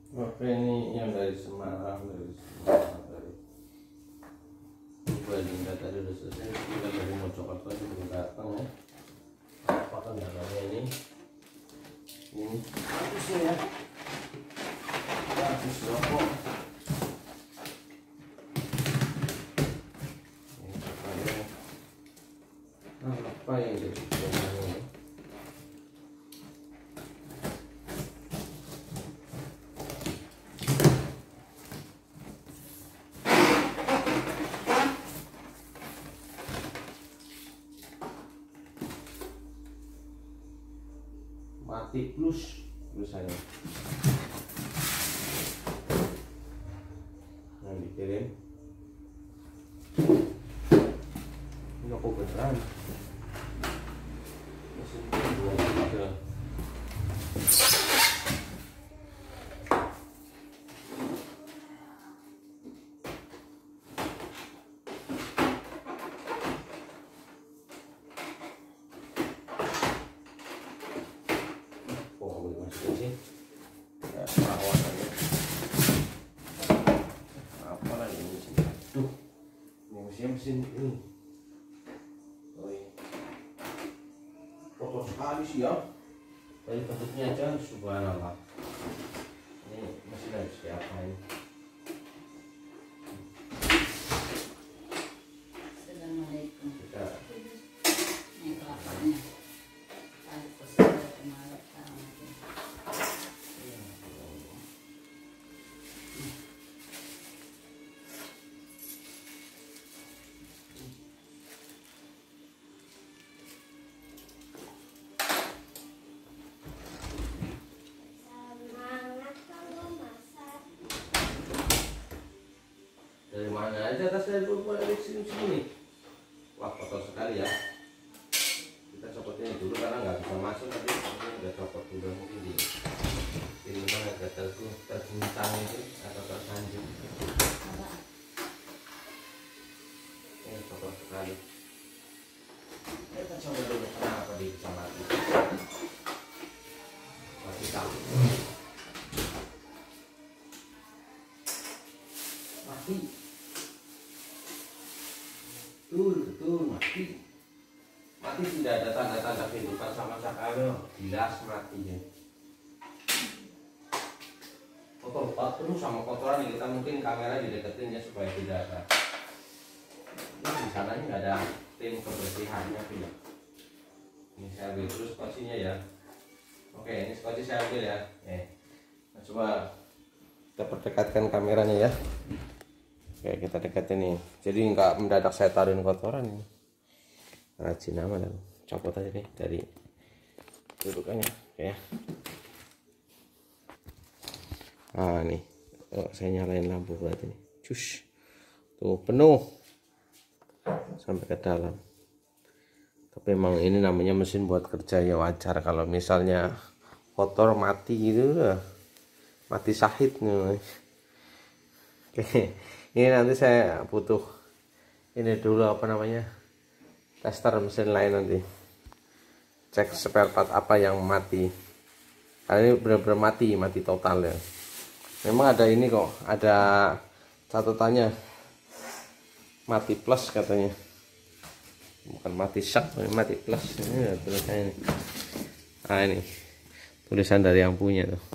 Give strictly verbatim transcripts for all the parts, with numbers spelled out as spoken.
Oke, ini yang dari Semarang, dari Semarang dari Linda tadi udah selesai. Kita dari Mojokerto itu belum datang ya. Apa kendalanya ini? Ini bagus ya. Bagus rokok. Ini katanya apa yang jadi kendalanya? Mati plus tulisannya. Nah, dikirim. Ini aku beneran. Mesin dua tiga. Sih ya, perawatannya apa lagi ini mesin, tuh ini mesin mesin ini, oh iya, kotor sekali sih ya, dari bentuknya aja subhanallah. Ini mesin harus diapain? Assalamualaikum. Kita Ini kelapannya. dari mana aja tas saya dulu dari sini sini. Wah, kotor sekali ya. Kita copotnya dulu karena nggak bisa masuk, tapi ini udah copot dulu mungkin di kiriman agak tergu terguncang itu atau tersanjung. Ini kotor sekali. Kita coba dulu kenapa dia bisa mati. Mati takut. Mati. Betul, betul, mati. Mati tidak ada tanda-tanda kehidupan sama sekali. Jelas matinya. Kotor banget penuh sama kotoran yang kita mungkin kamera dideketin ya supaya tidak ada. Ini di sananya nggak ada tim kebersihannya punya. Ini saya ambil terus skocinya ya. Oke, ini skoci saya ambil ya. Eh, nah, coba kita perdekatkan kameranya ya. Oke, kita deketin nih. Jadi nggak mendadak saya taruhin kotoran ini. Rajin amat, copot aja nih dari dudukannya. Oke. Ah nih, oh, saya nyalain lampu berarti nih. Cus, tuh penuh sampai ke dalam. Tapi emang ini namanya mesin buat kerja ya, wajar kalau misalnya kotor mati gitu udah mati syahid nih. Oke. Ini nanti saya butuh ini dulu apa namanya tester mesin lain, nanti cek spare part apa yang mati. Karena ini benar-benar mati mati total ya. Memang ada ini kok, ada catatannya mati plus katanya, bukan mati shock, ini mati plus. Ini tulisannya ini. Ah ini tulisan dari yang punya tuh,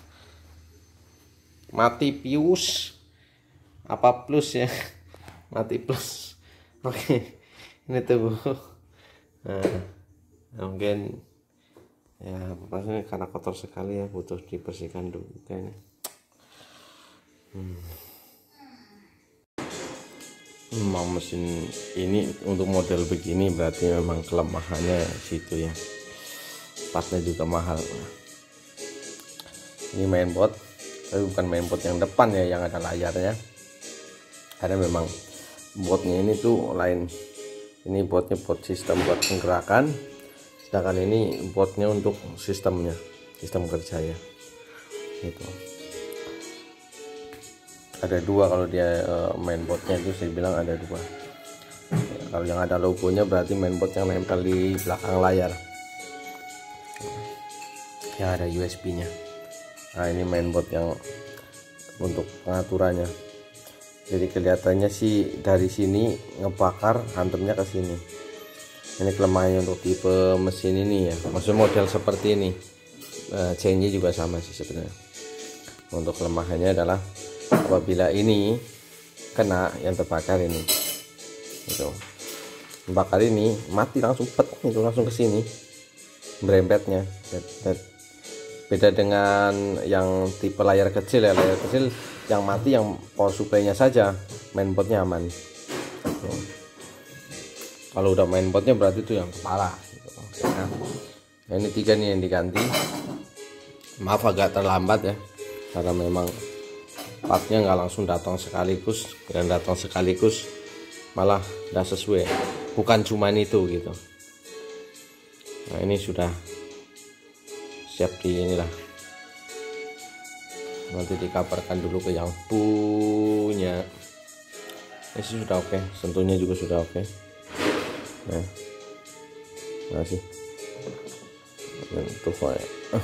mati pius apa plus ya, mati plus. Oke, ini tuh Bu. Nah, mungkin ya maksudnya karena kotor sekali ya, butuh dibersihkan dulu kayaknya. Hmm. Memang mesin ini untuk model begini berarti memang kelemahannya situ ya, partnya juga mahal. Ini mainboard, tapi bukan mainboard yang depan ya yang ada layarnya, karena memang boardnya ini tuh lain. Ini boardnya buat sistem buat penggerakkan, sedangkan ini boardnya untuk sistemnya, sistem kerja ya gitu. Ada dua kalau dia mainboardnya itu, saya bilang ada dua ya, kalau yang ada logonya berarti mainboard yang nempel di belakang layar yang ada U S B nya. Nah ini mainboard yang untuk pengaturannya. Jadi kelihatannya sih dari sini ngebakar, hantupnya ke sini. Ini kelemahannya untuk tipe mesin ini ya, maksud model seperti ini. C N G juga sama sih sebenarnya. Untuk kelemahannya adalah apabila ini kena yang terbakar ini, gitu. Bakar ini mati langsung pet itu langsung ke sini berempetnya. Beda dengan yang tipe layar kecil ya, layar kecil yang mati yang power supply-nya saja, mainboardnya aman. Gitu. Kalau udah mainboardnya berarti itu yang kepala. Gitu. Nah, ini tiga nih yang diganti. Maaf agak terlambat ya, karena memang partnya nggak langsung datang sekaligus, dan datang sekaligus malah nggak sesuai. Bukan cuman itu gitu. Nah ini sudah siap di inilah, nanti dikabarkan dulu ke yang punya. Ini sudah oke, sentuhnya juga sudah oke. Nah, masih untuk ya.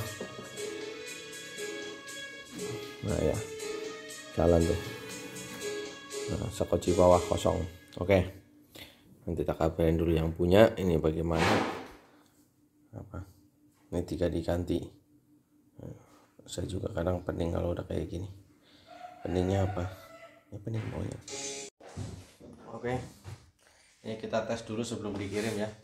Nah ya, jalan tuh. Nah, sekoci bawah kosong. Oke. Nanti tak kabarin dulu yang punya ini bagaimana. Apa? Ini tiga diganti. Nah, saya juga kadang pening kalau udah kayak gini. Peningnya apa? Ya pening maunya. Oke. Ini kita tes dulu sebelum dikirim ya.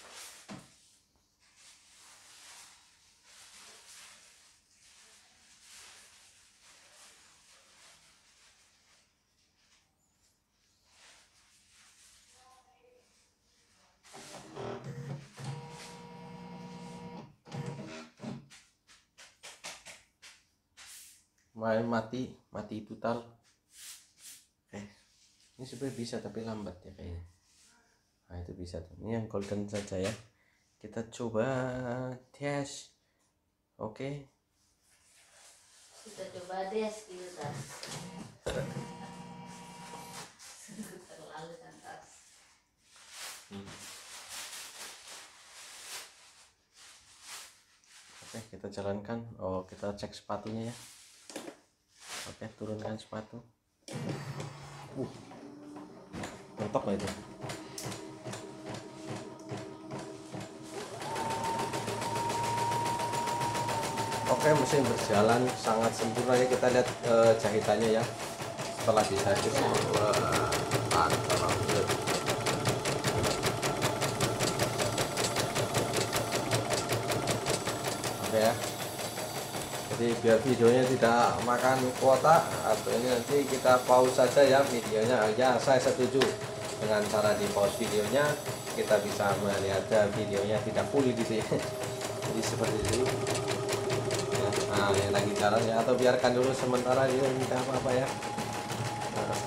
Main mati mati total. Eh ini sebenarnya bisa tapi lambat ya kayaknya. Nah itu bisa tuh. Ini yang golden saja ya, kita coba tes. Oke, Kita coba deh gitu tas. Terlalu kan tas. hmm. Oke kita jalankan. Oh kita cek sepatunya ya. Oke, turunkan sepatu. Uh, mentok lah itu. Oke, mesin berjalan sangat sempurna ya. Kita lihat uh, jahitannya ya. Setelah dijahit, wah, mantap banget. Oke ya. Jadi biar videonya tidak makan kuota atau ini nanti kita pause saja ya videonya. Ya saya setuju dengan cara di pause videonya, kita bisa melihat videonya tidak full gitu ya. Jadi seperti itu. Nah yang lagi jalan ya, atau biarkan dulu sementara dia tidak apa-apa ya. Nah.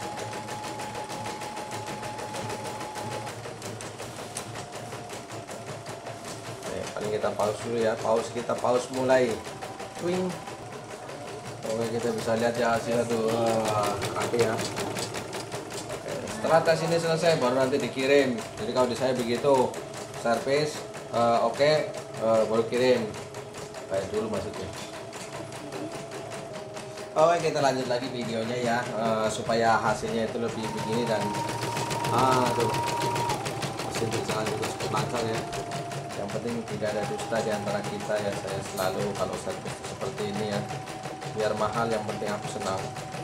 Oke, paling kita pause dulu ya. Pause kita pause mulai. Wing. Oke kita bisa lihat ya hasilnya tuh. Wah, rapi ya. Oke, setelah tes ini selesai baru nanti dikirim. Jadi kalau di saya begitu, servis uh, oke okay, uh, baru kirim. Kayak dulu maksudnya. Oke kita lanjut lagi videonya ya, uh, supaya hasilnya itu lebih begini dan ah tuh mesin berjalan juga cukup lancar ya. Yang penting tidak ada dusta di antara kita ya. Saya selalu kalau servis seperti ini ya, biar mahal yang penting aku senang.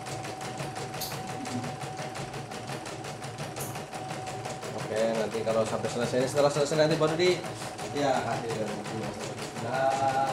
Oke nanti kalau sampai selesai, setelah selesai nanti baru di ya hasil. Nah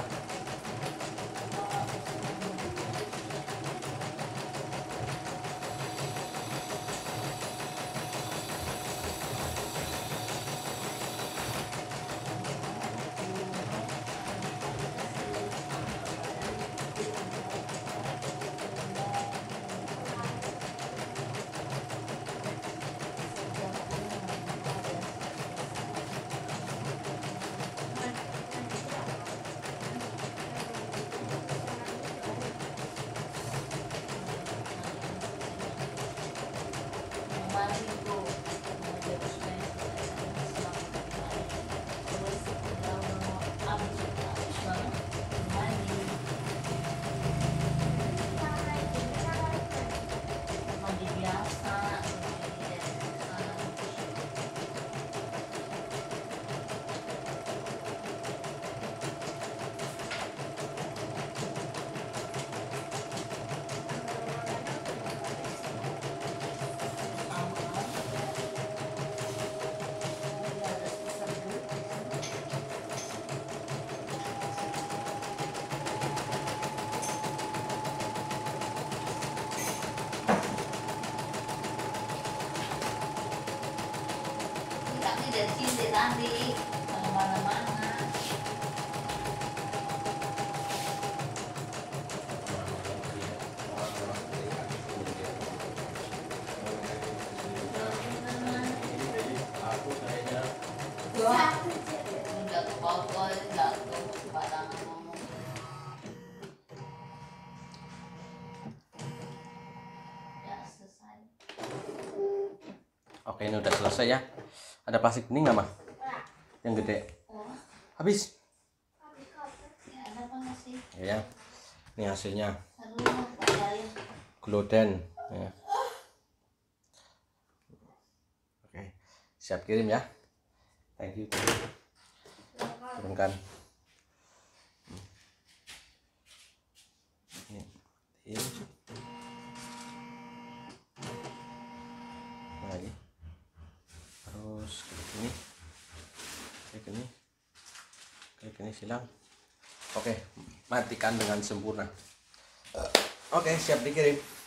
tadi kemana-mana. Udah kepotol, jatuh sembarangan ngomong. Ya selesai. Oke, ini udah selesai ya. Ada plastik ini nggak mah? Yang gede. Oh, Habis. ya ada apa nggak sih? Ya. Ini hasilnya. Aduh, padahin. Gloden. Ya. Oke, siap kirim ya. Thank you. Turunkan. Ini. Ini. Lagi. Terus klik ini. Klik ini. Klik ini silang. Oke, matikan dengan sempurna. Oke, siap dikirim.